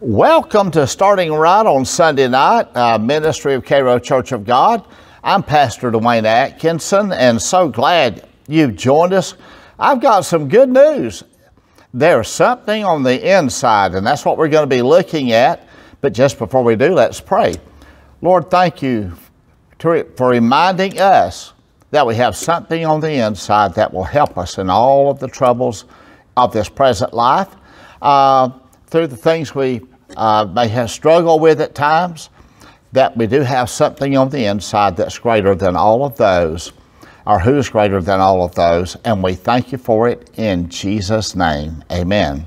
Welcome to Starting Right on Sunday night, ministry of Cairo Church of God. I'm Pastor Dwayne Atkinson, and so glad you've joined us. I've got some good news. There's something on the inside, and that's what we're going to be looking at. But just before we do, let's pray. Lord, thank you for reminding us that we have something on the inside that will help us in all of the troubles of this present life. Through the things we may have struggled with at times, that we do have something on the inside that's greater than all of those, or who's greater than all of those, and we thank you for it in Jesus' name. Amen.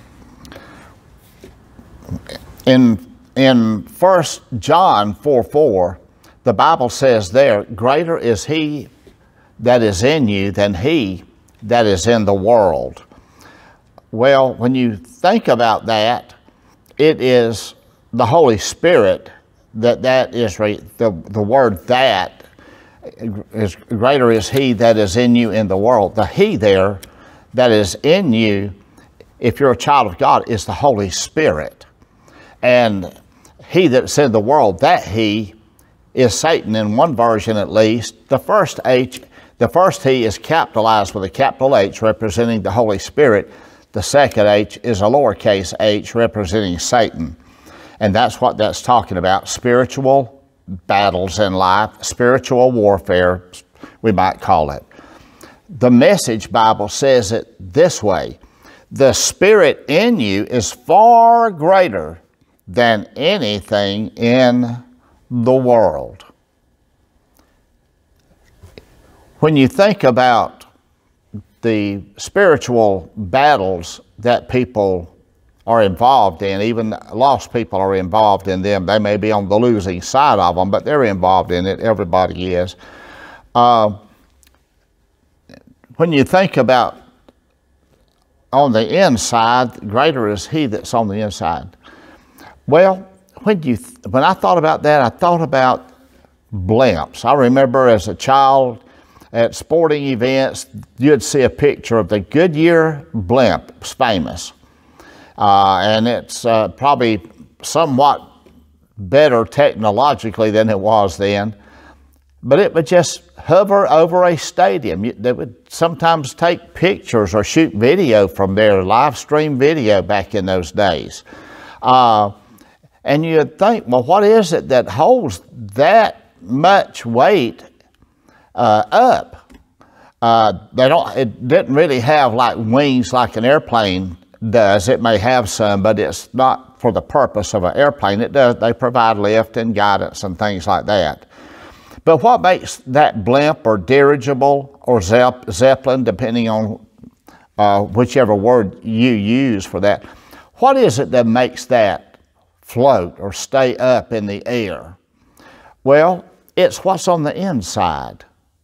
In 1 John 4:4, the Bible says there, greater is he that is in you than he that is in the world. Well, when you think about that, it is the Holy Spirit that is the word that is greater is he that is in you in the world. The he there that is in you, if you're a child of God, is the Holy Spirit. And he that's in the world, that he is Satan in one version at least. The first he is capitalized with a capital H representing the Holy Spirit. The second H is a lowercase h representing Satan. And that's what that's talking about, spiritual battles in life, spiritual warfare, we might call it. The Message Bible says it this way: the Spirit in you is far greater than anything in the world. When you think about the spiritual battles that people are involved in, even lost people are involved in them. They may be on the losing side of them, but they're involved in it. Everybody is. When you think about on the inside, greater is he that's on the inside. Well, when I thought about that, I thought about blimps. I remember as a child at sporting events, you'd see a picture of the Goodyear blimp. It's famous. And it's probably somewhat better technologically than it was then. But it would just hover over a stadium. They would sometimes take pictures or shoot video from their live stream video back in those days. And you'd think, well, what is it that holds that much weight up? It didn't really have like wings like an airplane does. It may have some, but it's not for the purpose of an airplane. They provide lift and guidance and things like that. But what makes that blimp or dirigible or Zeppelin, depending on whichever word you use for that, what is it that makes that float or stay up in the air? Well, it's what's on the inside.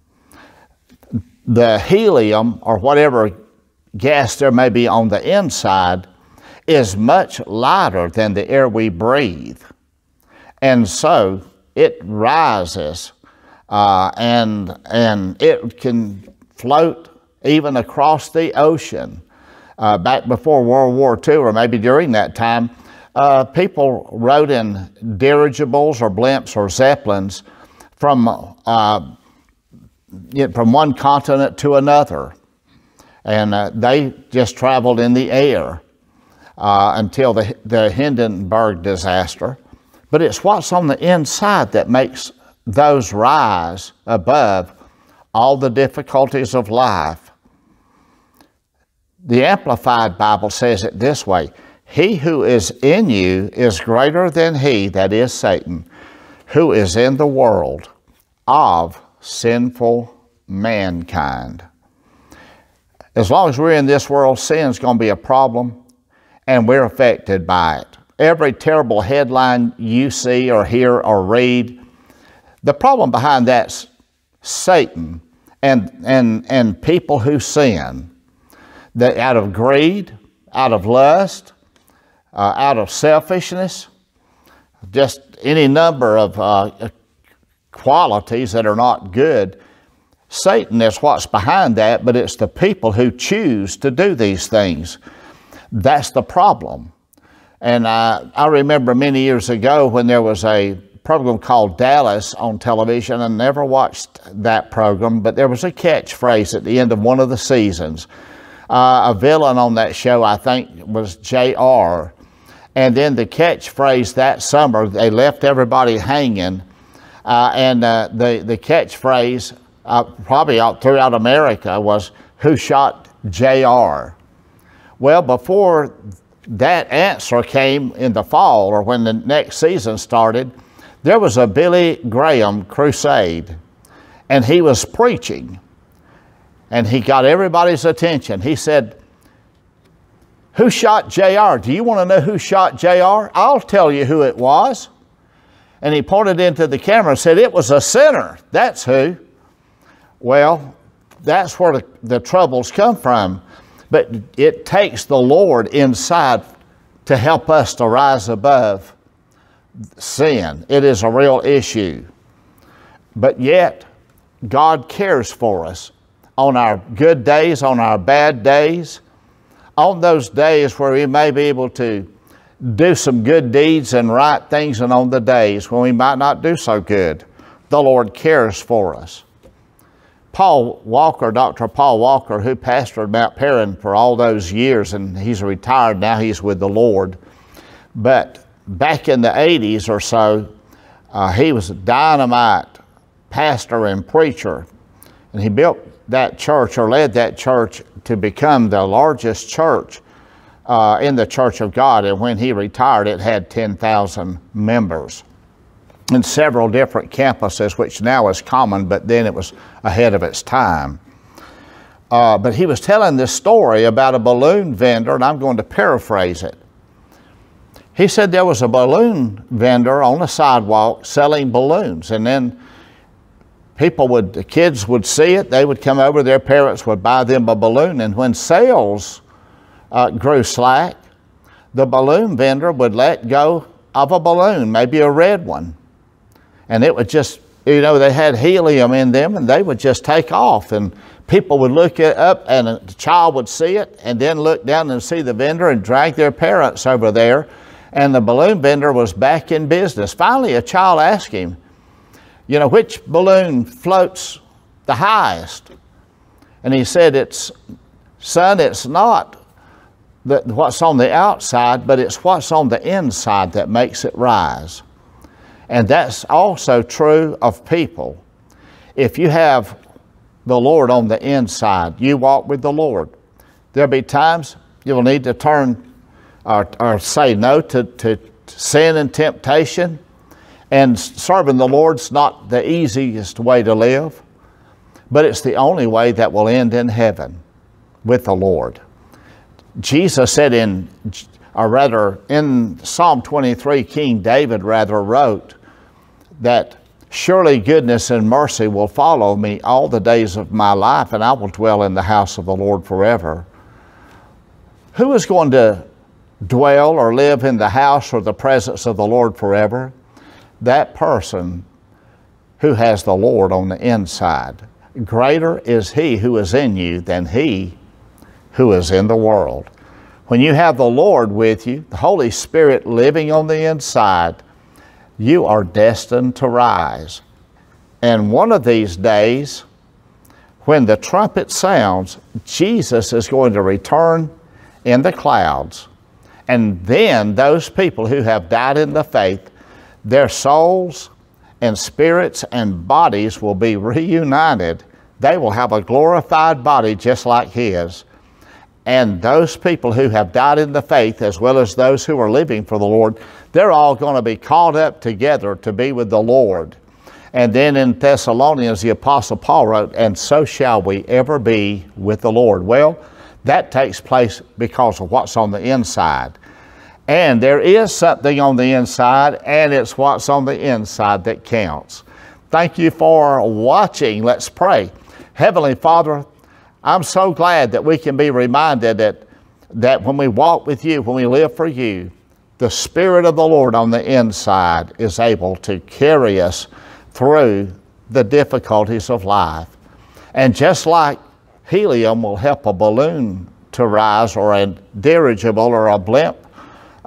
The helium or whatever gas there may be on the inside is much lighter than the air we breathe. And so it rises and it can float even across the ocean. Back before World War II, or maybe during that time, people rode in dirigibles or blimps or zeppelins from one continent to another. And they just traveled in the air until the Hindenburg disaster. But it's what's on the inside that makes those rise above all the difficulties of life. The Amplified Bible says it this way: he who is in you is greater than he that is Satan, who is in the world of sinful mankind. As long as we're in this world, sin's going to be a problem, and we're affected by it. Every terrible headline you see or hear or read, the problem behind that's Satan and people who sin, that out of greed, out of lust, out of selfishness, just any number of qualities that are not good. Satan is what's behind that, but it's the people who choose to do these things. That's the problem. And I remember many years ago when there was a program called Dallas on television. I never watched that program, but there was a catchphrase at the end of one of the seasons. A villain on that show, I think, was JR. And then the catchphrase that summer, they left everybody hanging. The catchphrase, probably throughout America, was, "Who shot JR?" Well, before that answer came in the fall, or when the next season started, there was a Billy Graham crusade, and he was preaching, and he got everybody's attention. He said, "Who shot JR? Do you want to know who shot JR? I'll tell you who it was." And he pointed into the camera and said, "It was a sinner. That's who." Well, that's where the troubles come from. But it takes the Lord inside to help us to rise above sin. It is a real issue. But yet, God cares for us on our good days, on our bad days, on those days where we may be able to do some good deeds and right things, and on the days when we might not do so good. The Lord cares for us. Paul Walker, Dr. Paul Walker, who pastored Mount Perrin for all those years, and he's retired now, he's with the Lord. But back in the 80s or so, he was a dynamite pastor and preacher. And he built that church, or led that church, to become the largest church in the Church of God. And when he retired, it had 10,000 members in several different campuses, which now is common, but then it was ahead of its time. But he was telling this story about a balloon vendor, and I'm going to paraphrase it. He said there was a balloon vendor on the sidewalk selling balloons, and then the kids would see it, they would come over, their parents would buy them a balloon, and when sales grew slack, the balloon vendor would let go of a balloon, maybe a red one. And it would just, they had helium in them, and they would just take off. And people would look it up, and a child would see it, and then look down and see the vendor and drag their parents over there. And the balloon vendor was back in business. Finally, a child asked him, which balloon floats the highest? And he said, "Son, it's not what's on the outside, but it's what's on the inside that makes it rise." And that's also true of people. If you have the Lord on the inside, you walk with the Lord. There'll be times you'll need to turn or say no to sin and temptation. And serving the Lord's not the easiest way to live, but it's the only way that will end in heaven with the Lord. Jesus said in Psalm 23, King David wrote that, "Surely goodness and mercy will follow me all the days of my life, and I will dwell in the house of the Lord forever." Who is going to dwell or live in the house or the presence of the Lord forever? That person who has the Lord on the inside. Greater is He who is in you than he who is in the world. When you have the Lord with you, the Holy Spirit living on the inside, you are destined to rise. And one of these days, when the trumpet sounds, Jesus is going to return in the clouds. And then those people who have died in the faith, their souls and spirits and bodies will be reunited. They will have a glorified body just like His. And those people who have died in the faith, as well as those who are living for the Lord, they're all going to be caught up together to be with the Lord. And then in Thessalonians, the Apostle Paul wrote, "And so shall we ever be with the Lord." Well, that takes place because of what's on the inside. And there is something on the inside, and it's what's on the inside that counts. Thank you for watching. Let's pray. Heavenly Father, I'm so glad that we can be reminded that when we walk with you, when we live for you, the Spirit of the Lord on the inside is able to carry us through the difficulties of life. And just like helium will help a balloon to rise, or a dirigible or a blimp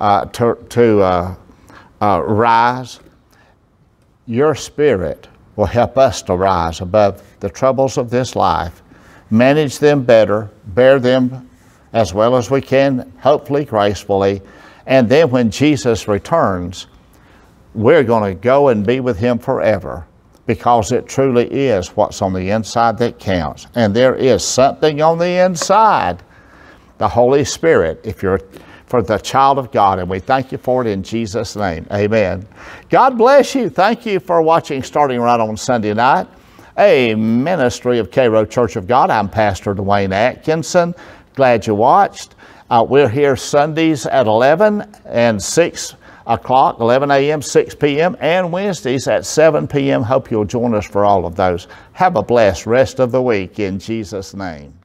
to rise, your spirit will help us to rise above the troubles of this life, manage them better, bear them as well as we can, hopefully gracefully, and then when Jesus returns, we're going to go and be with him forever, because it truly is what's on the inside that counts. And there is something on the inside, the Holy Spirit, if you're for the child of God, and we thank you for it in Jesus' name. Amen. God bless you. Thank you for watching Starting Right on Sunday Night, a ministry of Cairo Church of God. I'm Pastor Dwayne Atkinson. Glad you watched. We're here Sundays at 11 and 6 o'clock, 11 a.m., 6 p.m., and Wednesdays at 7 p.m. Hope you'll join us for all of those. Have a blessed rest of the week in Jesus' name.